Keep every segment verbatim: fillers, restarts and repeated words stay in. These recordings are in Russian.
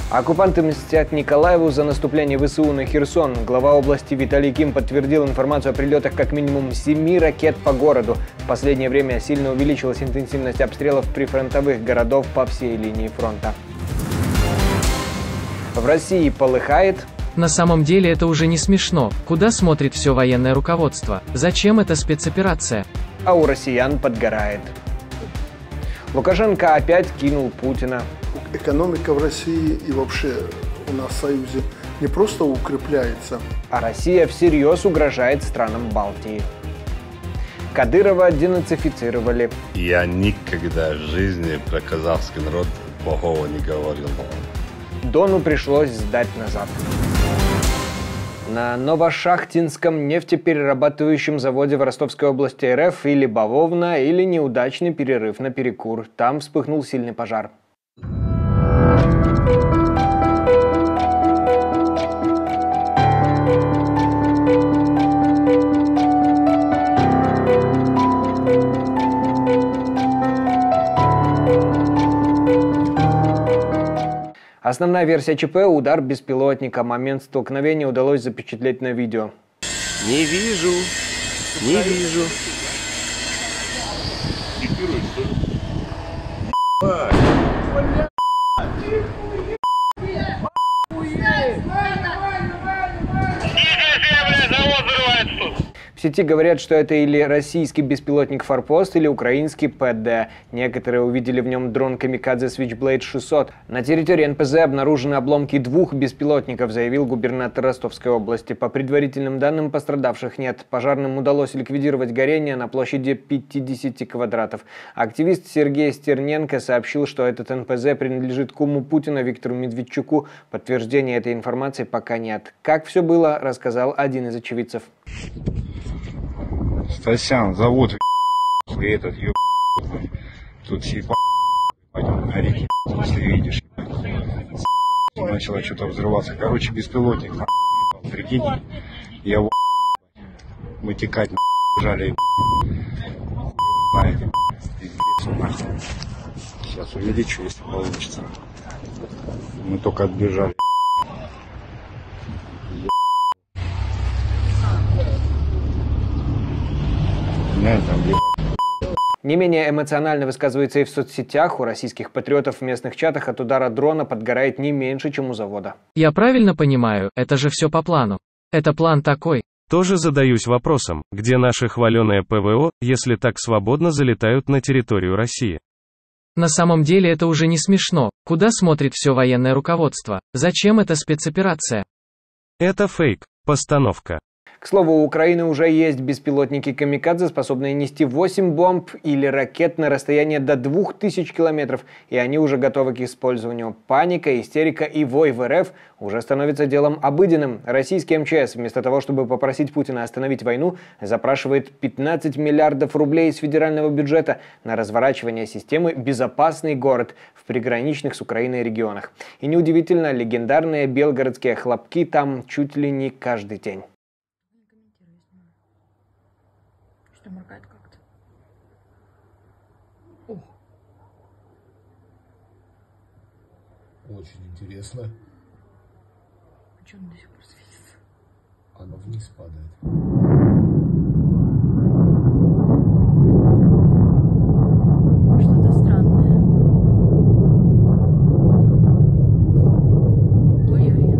Оккупанты мстят Николаеву за наступление ВСУ на Херсон. Глава области Виталий Ким подтвердил информацию о прилетах как минимум семи ракет по городу. В последнее время сильно увеличилась интенсивность обстрелов прифронтовых городов по всей линии фронта. В России полыхает. На самом деле это уже не смешно. Куда смотрит все военное руководство? Зачем эта спецоперация? А у россиян подгорает. Лукашенко опять кинул Путина. Экономика в России и вообще у нас в Союзе не просто укрепляется. А Россия всерьез угрожает странам Балтии. Кадырова денацифицировали. Я никогда в жизни про казахский народ плохого не говорил. Дону пришлось сдать назад. На Новошахтинском нефтеперерабатывающем заводе в Ростовской области РФ или бавовна, или неудачный перерыв на перекур. Там вспыхнул сильный пожар. Основная версия ЧП – удар беспилотника. Момент столкновения удалось запечатлеть на видео. Не вижу, не вижу. В сети говорят, что это или российский беспилотник «Форпост», или украинский ПД. Некоторые увидели в нем дрон «Камикадзе Switchblade шестьсот». На территории эн пэ зэ обнаружены обломки двух беспилотников, заявил губернатор Ростовской области. По предварительным данным, пострадавших нет. Пожарным удалось ликвидировать горение на площади пятидесяти квадратов. Активист Сергей Стерненко сообщил, что этот эн пэ зэ принадлежит куму Путина Виктору Медведчуку. Подтверждения этой информации пока нет. Как все было, рассказал один из очевидцев. Стасян, завод и этот, еб... Тут съебал, горит, если видишь. Начало что-то взрываться. Короче, беспилотник, прикинь. Я его вытекать, бежали. Знаете, сейчас увеличу, если получится. Мы только отбежали. Не менее эмоционально высказывается и в соцсетях. У российских патриотов в местных чатах от удара дрона подгорает не меньше, чем у завода. Я правильно понимаю, это же все по плану. Это план такой. Тоже задаюсь вопросом, где наше хваленое пэ вэ о, если так свободно залетают на территорию России? На самом деле это уже не смешно. Куда смотрит все военное руководство? Зачем эта спецоперация? Это фейк, постановка. К слову, у Украины уже есть беспилотники «Камикадзе», способные нести восемь бомб или ракет на расстояние до двух тысяч километров, и они уже готовы к использованию. Паника, истерика и вой в эр эф уже становятся делом обыденным. Российский эм че эс, вместо того, чтобы попросить Путина остановить войну, запрашивает пятнадцать миллиардов рублей из федерального бюджета на разворачивание системы «Безопасный город» в приграничных с Украиной регионах. И неудивительно, легендарные белгородские хлопки там чуть ли не каждый день. Что моргает как-то. О. Очень интересно. А что оно до сих пор светится? Оно вниз падает. Что-то странное. Ой-ой.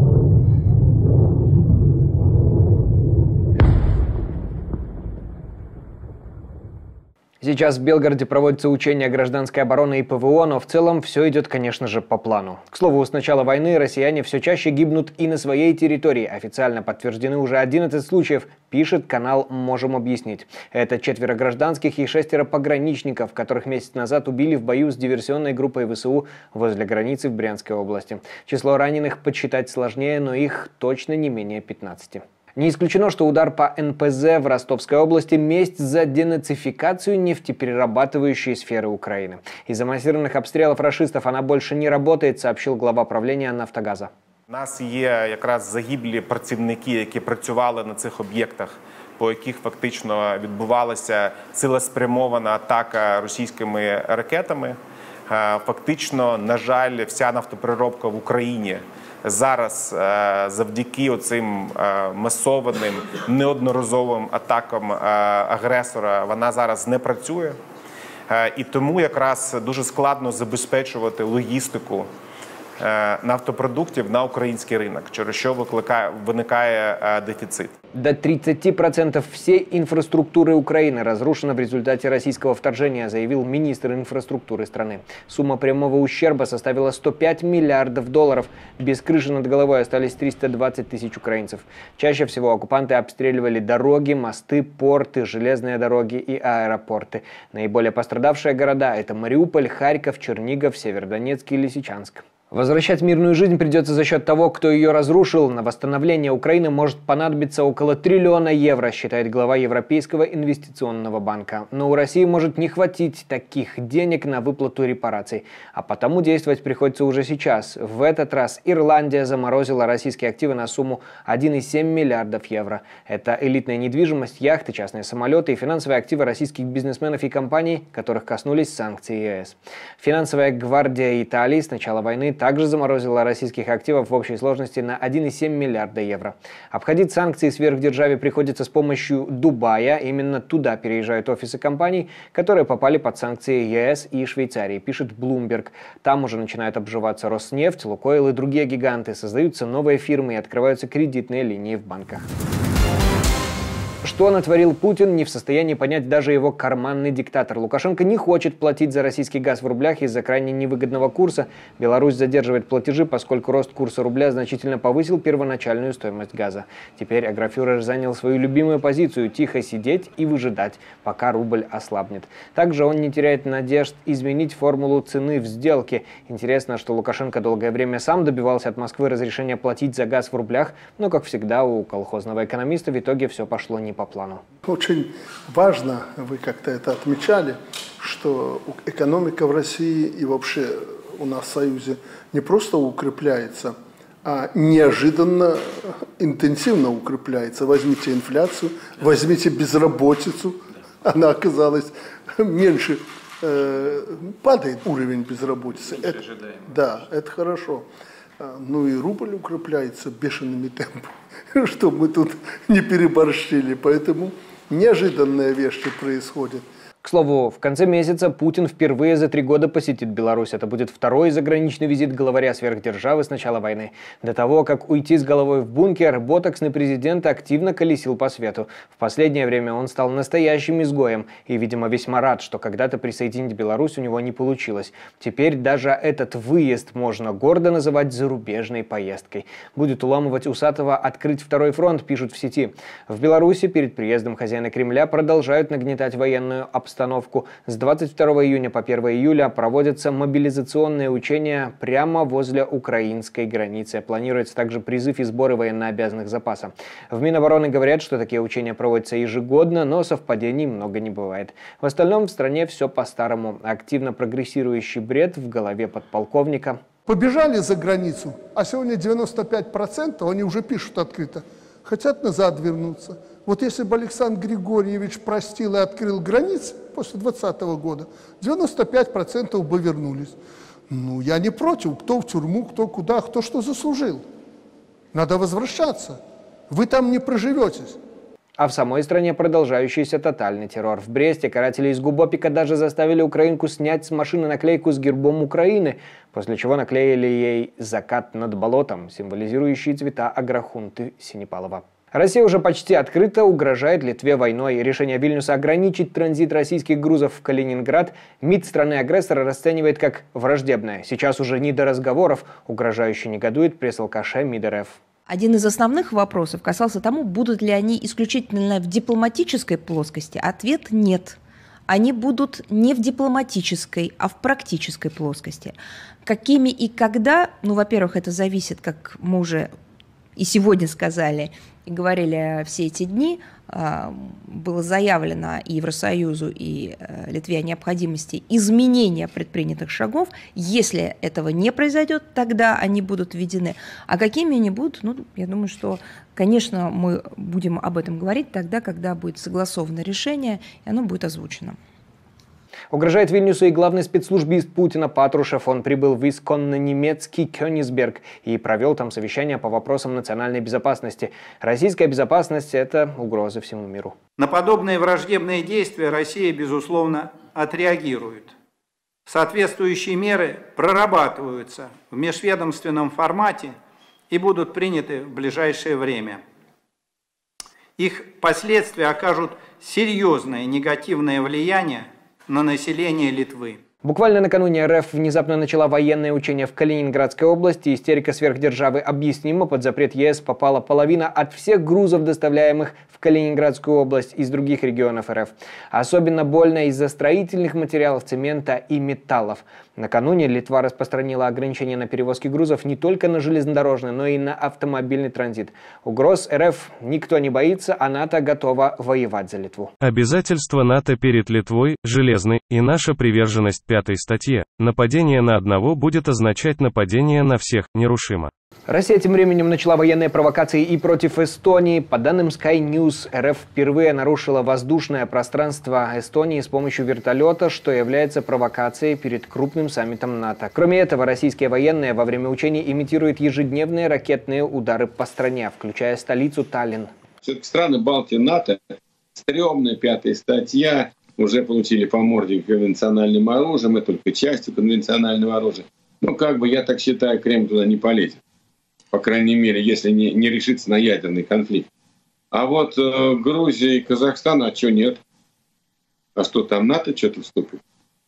Сейчас в Белгороде проводятся учения гражданской обороны и пэ вэ о, но в целом все идет, конечно же, по плану. К слову, с начала войны россияне все чаще гибнут и на своей территории. Официально подтверждены уже одиннадцать случаев, пишет канал «Можем объяснить». Это четверо гражданских и шестеро пограничников, которых месяц назад убили в бою с диверсионной группой вэ эс у возле границы в Брянской области. Число раненых подсчитать сложнее, но их точно не менее пятнадцати. Не исключено, что удар по эн пэ зэ в Ростовской области – месть за денацификацию нефтеперерабатывающей сферы Украины. Из-за массированных обстрелов рашистов она больше не работает, сообщил глава правления «Нафтогаза». У нас є якраз загиблі працівники, які працювали на цих об'єктах, по яких фактично відбувалася цілеспрямована атака російськими ракетами. Фактично, на жаль, вся нафтопереробка в Україні зараз завдяки оцим масованим, неодноразовим атакам агресора, вона зараз не працює. І тому якраз дуже складно забезпечувати логістику нафтопродуктів на український ринок, через що викликає, виникає дефицит. До тридцати процентов всей инфраструктуры Украины разрушена в результате российского вторжения, заявил министр инфраструктуры страны. Сумма прямого ущерба составила сто пять миллиардов долларов. Без крыши над головой остались триста двадцать тысяч украинцев. Чаще всего оккупанты обстреливали дороги, мосты, порты, железные дороги и аэропорты. Наиболее пострадавшие города – это Мариуполь, Харьков, Чернигов, Северодонецк и Лисичанск. Возвращать мирную жизнь придется за счет того, кто ее разрушил. На восстановление Украины может понадобиться около триллиона евро, считает глава Европейского инвестиционного банка. Но у России может не хватить таких денег на выплату репараций. А потому действовать приходится уже сейчас. В этот раз Ирландия заморозила российские активы на сумму один и семь миллиардов евро. Это элитная недвижимость, яхты, частные самолеты и финансовые активы российских бизнесменов и компаний, которых коснулись санкции ЕС. Финансовая гвардия Италии с начала войны также заморозила российских активов в общей сложности на один и семь миллиарда евро. Обходить санкции сверхдержаве приходится с помощью Дубая. Именно туда переезжают офисы компаний, которые попали под санкции ЕС и Швейцарии, пишет Bloomberg. Там уже начинают обживаться Роснефть, Лукойл и другие гиганты. Создаются новые фирмы и открываются кредитные линии в банках. Что натворил Путин, не в состоянии понять даже его карманный диктатор. Лукашенко не хочет платить за российский газ в рублях из-за крайне невыгодного курса. Беларусь задерживает платежи, поскольку рост курса рубля значительно повысил первоначальную стоимость газа. Теперь агрофюрер занял свою любимую позицию – тихо сидеть и выжидать, пока рубль ослабнет. Также он не теряет надежд изменить формулу цены в сделке. Интересно, что Лукашенко долгое время сам добивался от Москвы разрешения платить за газ в рублях, но, как всегда, у колхозного экономиста в итоге все пошло не по плану. Очень важно, вы как-то это отмечали, что экономика в России и вообще у нас в Союзе не просто укрепляется, а неожиданно интенсивно укрепляется. Возьмите инфляцию, возьмите безработицу, она оказалась меньше, э, падает уровень безработицы. Это, да, это хорошо. Ну и рубль укрепляется бешеными темпами, чтобы мы тут не переборщили. Поэтому неожиданные вещи происходят. К слову, в конце месяца Путин впервые за три года посетит Беларусь. Это будет второй заграничный визит главаря сверхдержавы с начала войны. До того, как уйти с головой в бункер, ботоксный президент активно колесил по свету. В последнее время он стал настоящим изгоем и, видимо, весьма рад, что когда-то присоединить Беларусь у него не получилось. Теперь даже этот выезд можно гордо называть зарубежной поездкой. Будет уламывать Усатого открыть второй фронт, пишут в сети. В Беларуси перед приездом хозяина Кремля продолжают нагнетать военную обстановку. С двадцать второго июня по первого июля проводятся мобилизационные учения прямо возле украинской границы. Планируется также призыв и сборы военнообязанных запаса. В Минобороны говорят, что такие учения проводятся ежегодно, но совпадений много не бывает. В остальном в стране все по-старому. Активно прогрессирующий бред в голове подполковника. Побежали за границу, а сегодня девяносто пять процентов, они уже пишут открыто, хотят назад вернуться. Вот если бы Александр Григорьевич простил и открыл границы после двадцатого года, девяносто пять процентов бы вернулись. Ну, я не против, кто в тюрьму, кто куда, кто что заслужил. Надо возвращаться. Вы там не проживетесь. А в самой стране продолжающийся тотальный террор. В Бресте каратели из Губопика даже заставили украинку снять с машины наклейку с гербом Украины, после чего наклеили ей «Закат над болотом», символизирующий цвета агрохунты Синепалова. Россия уже почти открыто угрожает Литве войной. Решение Вильнюса ограничить транзит российских грузов в Калининград МИД страны-агрессора расценивает как враждебное. Сейчас уже не до разговоров, угрожающе негодует пресс-алкаш МИД РФ. Один из основных вопросов касался тому, будут ли они исключительно в дипломатической плоскости. Ответ – нет. Они будут не в дипломатической, а в практической плоскости. Какими и когда? Ну, во-первых, это зависит, как мы уже и сегодня сказали, и говорили все эти дни, было заявлено и Евросоюзу, и Литве о необходимости изменения предпринятых шагов. Если этого не произойдет, тогда они будут введены. А какими они будут? Ну, я думаю, что, конечно, мы будем об этом говорить тогда, когда будет согласовано решение, и оно будет озвучено. Угрожает Вильнюсу и главный спецслужбист Путина Патрушев. Он прибыл в исконно-немецкий Кёнигсберг и провел там совещание по вопросам национальной безопасности. Российская безопасность – это угроза всему миру. На подобные враждебные действия Россия, безусловно, отреагирует. Соответствующие меры прорабатываются в межведомственном формате и будут приняты в ближайшее время. Их последствия окажут серьезное негативное влияние на население Литвы. Буквально накануне РФ внезапно начала военное учение в Калининградской области. Истерика сверхдержавы объяснима. Под запрет ЕС попала половина от всех грузов, доставляемых в Калининградскую область из других регионов РФ. Особенно больно из-за строительных материалов, цемента и металлов. Накануне Литва распространила ограничения на перевозки грузов не только на железнодорожный, но и на автомобильный транзит. Угроз РФ никто не боится, а НАТО готова воевать за Литву. Обязательства НАТО перед Литвой железны, и наша приверженность пятой статье. Нападение на одного будет означать нападение на всех, нерушимо. Россия тем временем начала военные провокации и против Эстонии. По данным Sky News, РФ впервые нарушила воздушное пространство Эстонии с помощью вертолета, что является провокацией перед крупным саммитом НАТО. Кроме этого, российские военные во время учений имитируют ежедневные ракетные удары по стране, включая столицу Таллин. Все-таки страны Балтии, НАТО, стрёмная пятая статья, уже получили по морде конвенциональным оружием, это только частью конвенционального оружия. Ну, как бы, я так считаю, Кремль туда не полезет. По крайней мере, если не, не решится на ядерный конфликт. А вот э, Грузия и Казахстан, а что нет? А что там, НАТО что-то вступит?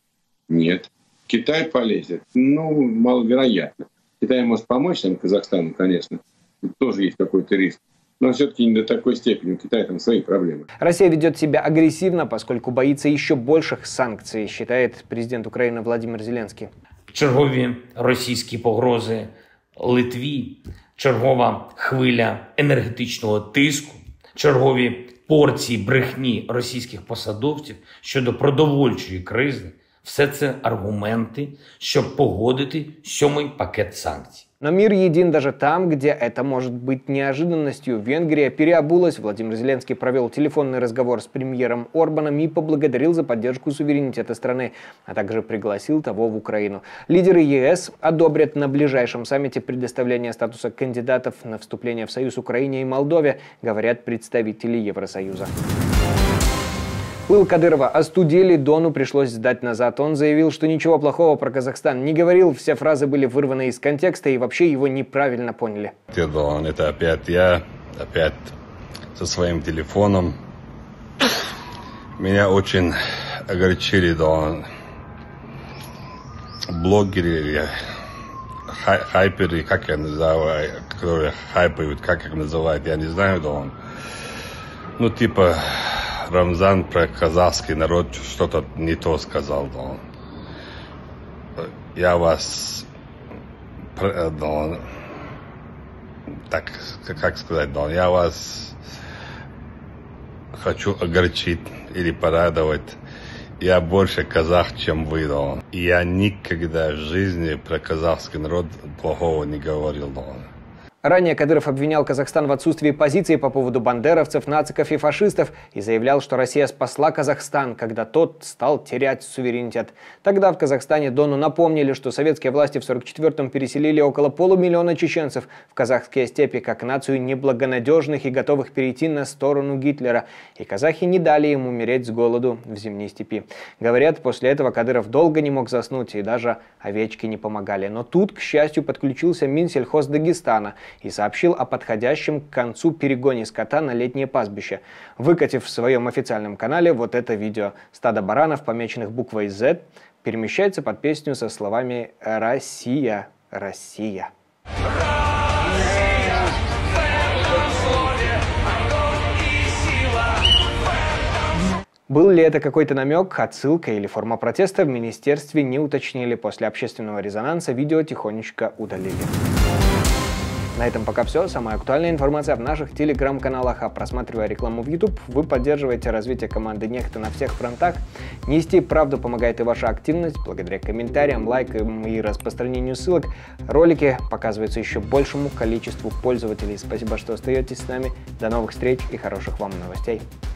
Нет. Китай полезет? Ну, маловероятно. Китай может помочь там Казахстану, конечно. Тут тоже есть какой-то риск. Но все-таки не до такой степени. У Китая там свои проблемы. Россия ведет себя агрессивно, поскольку боится еще больших санкций, считает президент Украины Владимир Зеленский. Чергові російські погрози Литві, чергова хвиля енергетичного тиску, чергові порції брехні російських посадовців щодо продовольчої кризи – все це аргументи, щоб погодити сьомий пакет санкцій. Но мир един даже там, где это может быть неожиданностью. Венгрия переобулась. Владимир Зеленский провел телефонный разговор с премьером Орбаном и поблагодарил за поддержку суверенитета страны, а также пригласил того в Украину. Лидеры ЕС одобрят на ближайшем саммите предоставление статуса кандидатов на вступление в Союз Украине и Молдове, говорят представители Евросоюза. Пыл Кадырова остудили, Дону пришлось сдать назад. Он заявил, что ничего плохого про Казахстан не говорил, все фразы были вырваны из контекста и вообще его неправильно поняли. Дон, это опять я, опять со своим телефоном. Меня очень огорчили, Дон, блогеры, хай, хайперы, как я называю, которые хайпают, как их называют, я не знаю, Дон. Ну, типа... Рамзан про казахский народ что-то не то сказал, Дон. Я вас, Дон, так, как сказать, Дон, я вас хочу огорчить или порадовать. Я больше казах, чем вы, Дон. Я никогда в жизни про казахский народ плохого не говорил, Дон. Ранее Кадыров обвинял Казахстан в отсутствии позиции по поводу бандеровцев, нациков и фашистов и заявлял, что Россия спасла Казахстан, когда тот стал терять суверенитет. Тогда в Казахстане Дону напомнили, что советские власти в сорок четвёртом переселили около полумиллиона чеченцев в казахские степи как нацию неблагонадежных и готовых перейти на сторону Гитлера. И казахи не дали им умереть с голоду в зимней степи. Говорят, после этого Кадыров долго не мог заснуть и даже овечки не помогали. Но тут, к счастью, подключился Минсельхоз Дагестана и сообщил о подходящем к концу перегоне скота на летнее пастбище, выкатив в своем официальном канале вот это видео. Стадо баранов, помеченных буквой Z, перемещается под песню со словами «Россия, Россия». Был ли это какой-то намек, отсылка или форма протеста, в министерстве не уточнили. После общественного резонанса видео тихонечко удалили. На этом пока все. Самая актуальная информация в наших телеграм-каналах. А просматривая рекламу в YouTube, вы поддерживаете развитие команды Нехта на всех фронтах. Нести правду помогает и ваша активность. Благодаря комментариям, лайкам и распространению ссылок ролики показываются еще большему количеству пользователей. Спасибо, что остаетесь с нами. До новых встреч и хороших вам новостей.